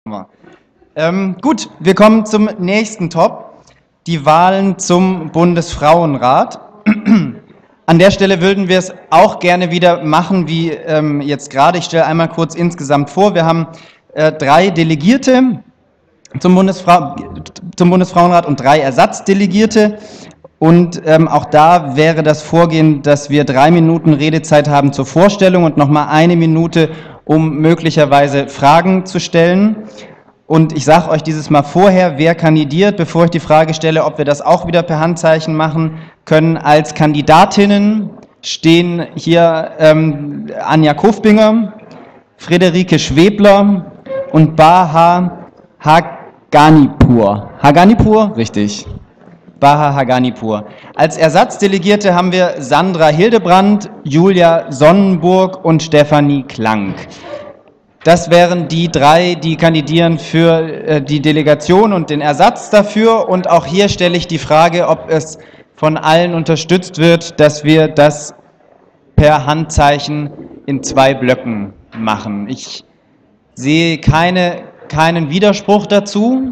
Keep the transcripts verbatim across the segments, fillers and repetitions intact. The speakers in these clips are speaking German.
Ähm, gut, wir kommen zum nächsten Top, die Wahlen zum Bundesfrauenrat. An der Stelle würden wir es auch gerne wieder machen, wie ähm, jetzt gerade. Ich stelle einmal kurz insgesamt vor, wir haben äh, drei Delegierte zum, Bundesfra zum Bundesfrauenrat und drei Ersatzdelegierte. Und ähm, auch da wäre das Vorgehen, dass wir drei Minuten Redezeit haben zur Vorstellung und nochmal eine Minute, um möglicherweise Fragen zu stellen. Und ich sage euch dieses Mal vorher, wer kandidiert, bevor ich die Frage stelle, ob wir das auch wieder per Handzeichen machen können. Als Kandidatinnen stehen hier ähm, Anja Kofbinger, Friederike Schwebler und Baha Haganipur. Haganipur? Richtig. Baha Haganipur. Als Ersatzdelegierte haben wir Sandra Hildebrand, Julia Sonnenburg und Stefanie Klank. Das wären die drei, die kandidieren für äh, die Delegation und den Ersatz dafür. Und auch hier stelle ich die Frage, ob es von allen unterstützt wird, dass wir das per Handzeichen in zwei Blöcken machen. Ich sehe keine, keinen Widerspruch dazu.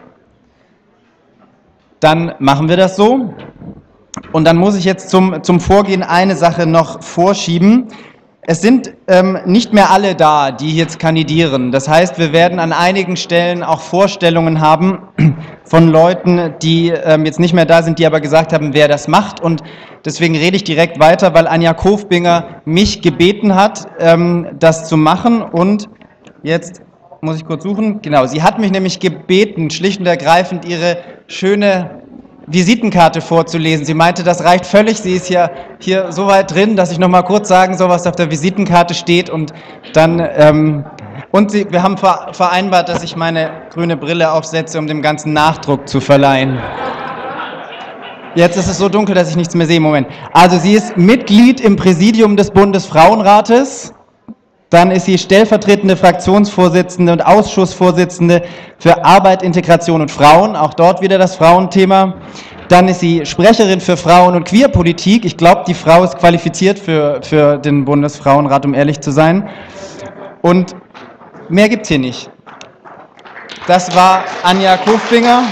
Dann machen wir das so. Und dann muss ich jetzt zum, zum Vorgehen eine Sache noch vorschieben. Es sind ähm, nicht mehr alle da, die jetzt kandidieren. Das heißt, wir werden an einigen Stellen auch Vorstellungen haben von Leuten, die ähm, jetzt nicht mehr da sind, die aber gesagt haben, wer das macht. Und deswegen rede ich direkt weiter, weil Anja Kofbinger mich gebeten hat, ähm, das zu machen. Und jetzt muss ich kurz suchen. Genau, sie hat mich nämlich gebeten, schlicht und ergreifend ihre schöne Visitenkarte vorzulesen. Sie meinte, das reicht völlig. Sie ist ja hier so weit drin, dass ich noch mal kurz sagen soll, was auf der Visitenkarte steht. Und dann ähm, und sie, wir haben vereinbart, dass ich meine grüne Brille aufsetze, um dem ganzen Nachdruck zu verleihen. Jetzt ist es so dunkel, dass ich nichts mehr sehe. Moment. Also sie ist Mitglied im Präsidium des Bundesfrauenrates. Dann ist sie stellvertretende Fraktionsvorsitzende und Ausschussvorsitzende für Arbeit, Integration und Frauen, auch dort wieder das Frauenthema. Dann ist sie Sprecherin für Frauen- und Queerpolitik. Ich glaube, die Frau ist qualifiziert für, für den Bundesfrauenrat, um ehrlich zu sein. Und mehr gibt es hier nicht. Das war Anja Kofbinger.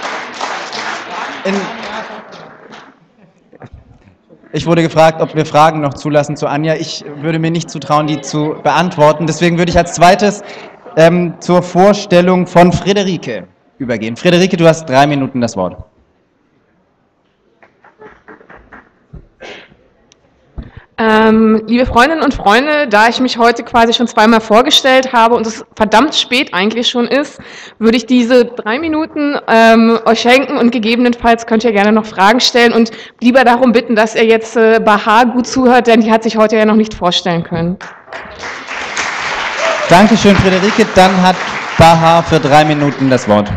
In Ich wurde gefragt, ob wir Fragen noch zulassen zu Anja. Ich würde mir nicht zutrauen, die zu beantworten. Deswegen würde ich als zweites ähm, zur Vorstellung von Friederike übergehen. Friederike, du hast drei Minuten das Wort. Ähm, liebe Freundinnen und Freunde, da ich mich heute quasi schon zweimal vorgestellt habe und es verdammt spät eigentlich schon ist, würde ich diese drei Minuten ähm, euch schenken und gegebenenfalls könnt ihr gerne noch Fragen stellen und lieber darum bitten, dass ihr jetzt äh, Baha gut zuhört, denn die hat sich heute ja noch nicht vorstellen können. Dankeschön, Friederike. Dann hat Baha für drei Minuten das Wort.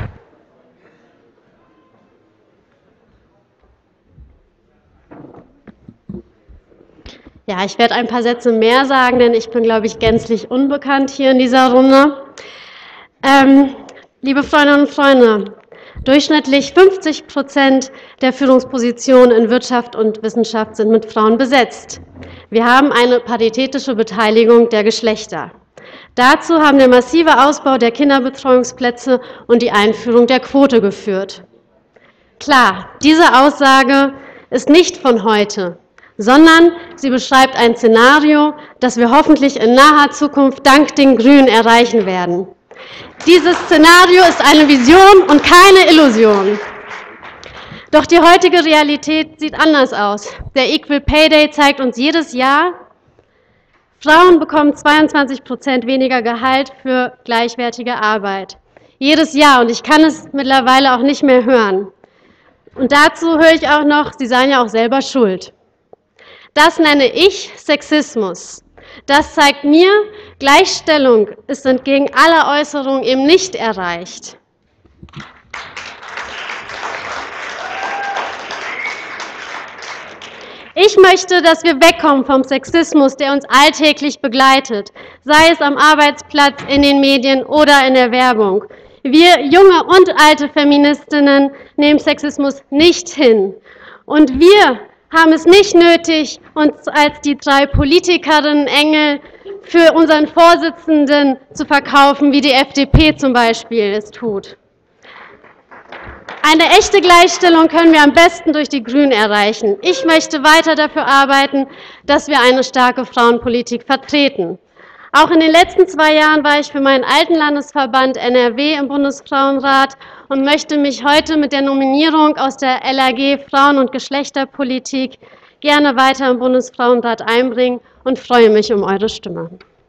Ja, ich werde ein paar Sätze mehr sagen, denn ich bin, glaube ich, gänzlich unbekannt hier in dieser Runde. Ähm, liebe Freundinnen und Freunde, durchschnittlich fünfzig Prozent der Führungspositionen in Wirtschaft und Wissenschaft sind mit Frauen besetzt. Wir haben eine paritätische Beteiligung der Geschlechter. Dazu haben der massive Ausbau der Kinderbetreuungsplätze und die Einführung der Quote geführt. Klar, diese Aussage ist nicht von heute, sondern sie beschreibt ein Szenario, das wir hoffentlich in naher Zukunft dank den Grünen erreichen werden. Dieses Szenario ist eine Vision und keine Illusion. Doch die heutige Realität sieht anders aus. Der Equal Pay Day zeigt uns jedes Jahr, Frauen bekommen zweiundzwanzig Prozent weniger Gehalt für gleichwertige Arbeit. Jedes Jahr, und ich kann es mittlerweile auch nicht mehr hören. Und dazu höre ich auch noch, Sie seien ja auch selber schuld. Das nenne ich Sexismus. Das zeigt mir, Gleichstellung ist entgegen aller Äußerungen eben nicht erreicht. Ich möchte, dass wir wegkommen vom Sexismus, der uns alltäglich begleitet, sei es am Arbeitsplatz, in den Medien oder in der Werbung. Wir junge und alte Feministinnen nehmen Sexismus nicht hin. Und wir haben es nicht nötig, uns als die drei Politikerinnen Engel für unseren Vorsitzenden zu verkaufen, wie die F D P zum Beispiel es tut. Eine echte Gleichstellung können wir am besten durch die Grünen erreichen. Ich möchte weiter dafür arbeiten, dass wir eine starke Frauenpolitik vertreten. Auch in den letzten zwei Jahren war ich für meinen alten Landesverband N R W im Bundesfrauenrat und möchte mich heute mit der Nominierung aus der L A G Frauen- und Geschlechterpolitik gerne weiter im Bundesfrauenrat einbringen und freue mich um eure Stimme.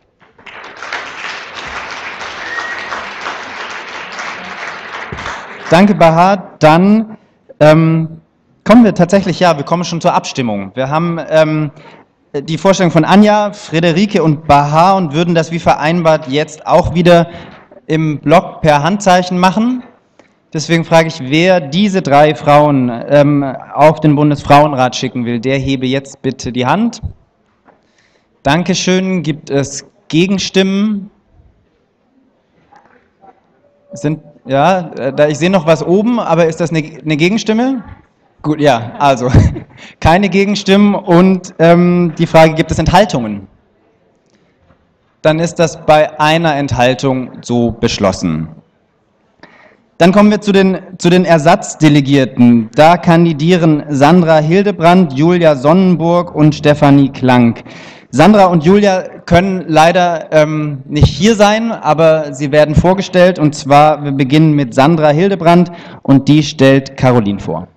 Danke, Bahar. Dann ähm, kommen wir tatsächlich, ja, wir kommen schon zur Abstimmung. Wir haben ähm, die Vorstellung von Anja, Friederike und Bahar und würden das wie vereinbart jetzt auch wieder im Block per Handzeichen machen. Deswegen frage ich, wer diese drei Frauen ähm, auf den Bundesfrauenrat schicken will, der hebe jetzt bitte die Hand. Dankeschön. Gibt es Gegenstimmen? Sind, ja, da, ich sehe noch was oben, aber ist das eine, eine Gegenstimme? Gut, ja, also keine Gegenstimmen und ähm, die Frage, gibt es Enthaltungen? Dann ist das bei einer Enthaltung so beschlossen. Dann kommen wir zu den, zu den Ersatzdelegierten. Da kandidieren Sandra Hildebrand, Julia Sonnenburg und Stefanie Klank. Sandra und Julia können leider ähm, nicht hier sein, aber sie werden vorgestellt und zwar, wir beginnen mit Sandra Hildebrand und die stellt Caroline vor.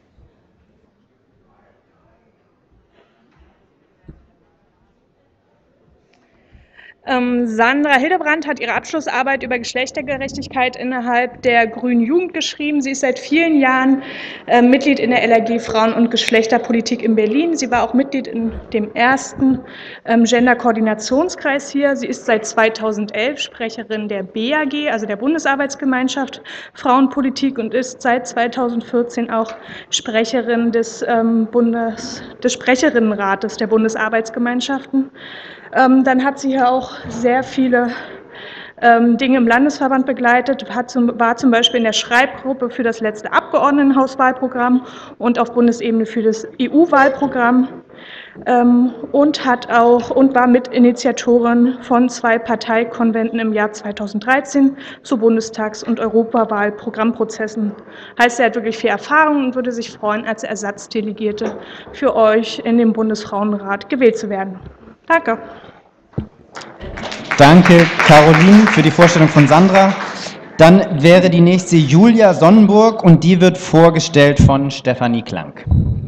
Ähm, Sandra Hildebrand hat ihre Abschlussarbeit über Geschlechtergerechtigkeit innerhalb der Grünen Jugend geschrieben. Sie ist seit vielen Jahren äh, Mitglied in der L A G Frauen- und Geschlechterpolitik in Berlin. Sie war auch Mitglied in dem ersten ähm, Gender-Koordinationskreis hier. Sie ist seit zweitausendelf Sprecherin der B A G, also der Bundesarbeitsgemeinschaft Frauenpolitik, und ist seit zweitausendvierzehn auch Sprecherin des, ähm, Bundes, des Sprecherinnenrates der Bundesarbeitsgemeinschaften. Ähm, dann hat sie hier auch sehr viele ähm, Dinge im Landesverband begleitet, hat zum, war zum Beispiel in der Schreibgruppe für das letzte Abgeordnetenhauswahlprogramm und auf Bundesebene für das E U-Wahlprogramm ähm, und hat auch und war Mitinitiatorin von zwei Parteikonventen im Jahr zweitausenddreizehn zu Bundestags- und Europawahlprogrammprozessen. Heißt, sie hat wirklich viel Erfahrung und würde sich freuen, als Ersatzdelegierte für euch in den Bundesfrauenrat gewählt zu werden. Danke. Danke, Caroline, für die Vorstellung von Sandra. Dann wäre die nächste Julia Sonnenburg und die wird vorgestellt von Stefanie Klank.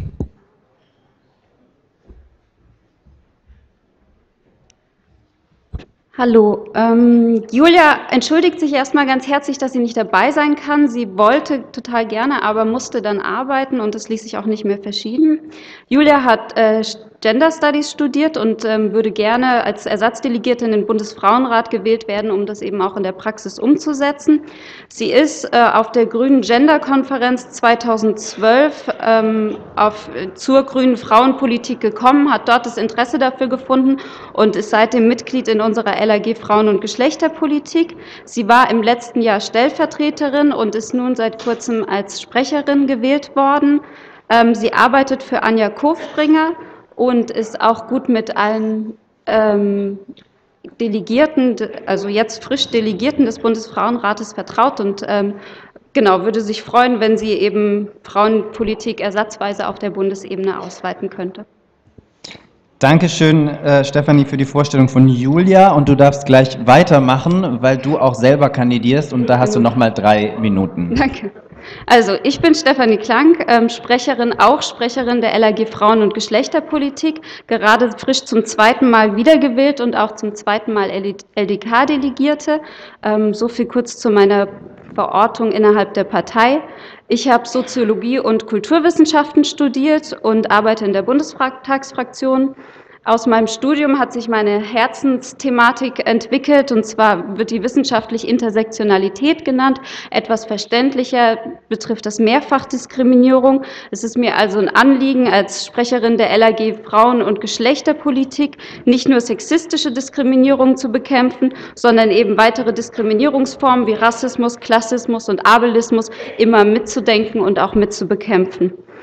Hallo, ähm, Julia entschuldigt sich erstmal ganz herzlich, dass sie nicht dabei sein kann. Sie wollte total gerne, aber musste dann arbeiten und es ließ sich auch nicht mehr verschieben. Julia hat äh, Gender Studies studiert und ähm, würde gerne als Ersatzdelegierte in den Bundesfrauenrat gewählt werden, um das eben auch in der Praxis umzusetzen. Sie ist äh, auf der Grünen Gender-Konferenz zweitausendzwölf ähm, auf, äh, zur grünen Frauenpolitik gekommen, hat dort das Interesse dafür gefunden und ist seitdem Mitglied in unserer L A G Frauen- und Geschlechterpolitik. Sie war im letzten Jahr Stellvertreterin und ist nun seit kurzem als Sprecherin gewählt worden. Ähm, sie arbeitet für Anja Kofbringer und ist auch gut mit allen ähm, Delegierten, also jetzt frisch Delegierten des Bundesfrauenrates vertraut und ähm, genau, würde sich freuen, wenn sie eben Frauenpolitik ersatzweise auf der Bundesebene ausweiten könnte. Dankeschön, äh, Stefanie, für die Vorstellung von Julia und du darfst gleich weitermachen, weil du auch selber kandidierst und da hast du noch mal drei Minuten. Danke. Also, ich bin Stefanie Klank, ähm, Sprecherin, auch Sprecherin der L A G Frauen- und Geschlechterpolitik, gerade frisch zum zweiten Mal wiedergewählt und auch zum zweiten Mal L D K-Delegierte. Ähm, so viel kurz zu meiner Verortung innerhalb der Partei. Ich habe Soziologie und Kulturwissenschaften studiert und arbeite in der Bundestagsfraktion. Aus meinem Studium hat sich meine Herzensthematik entwickelt, und zwar wird die wissenschaftlich Intersektionalität genannt. Etwas verständlicher betrifft das Mehrfachdiskriminierung. Es ist mir also ein Anliegen, als Sprecherin der L A G Frauen- und Geschlechterpolitik nicht nur sexistische Diskriminierung zu bekämpfen, sondern eben weitere Diskriminierungsformen wie Rassismus, Klassismus und Ableismus immer mitzudenken und auch mitzubekämpfen.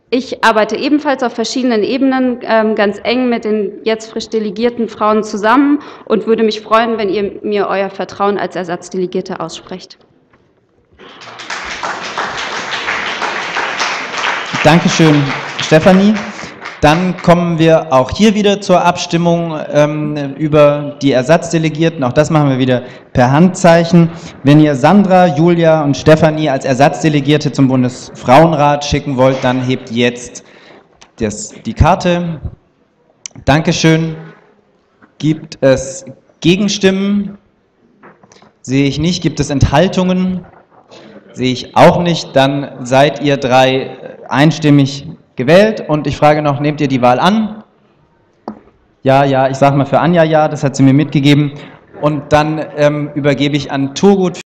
Ich arbeite ebenfalls auf verschiedenen Ebenen ähm, ganz eng mit den jetzt frisch delegierten Frauen zusammen und würde mich freuen, wenn ihr mir euer Vertrauen als Ersatzdelegierte aussprecht. Dankeschön, Stefanie. Dann kommen wir auch hier wieder zur Abstimmung ähm, über die Ersatzdelegierten. Auch das machen wir wieder per Handzeichen. Wenn ihr Sandra, Julia und Stefanie als Ersatzdelegierte zum Bundesfrauenrat schicken wollt, dann hebt jetzt das, die Karte. Dankeschön. Gibt es Gegenstimmen? Sehe ich nicht. Gibt es Enthaltungen? Sehe ich auch nicht. Dann seid ihr drei einstimmig gewählt und ich frage noch, nehmt ihr die Wahl an? Ja, ja, ich sage mal für Anja ja, das hat sie mir mitgegeben und dann ähm, übergebe ich an Turgut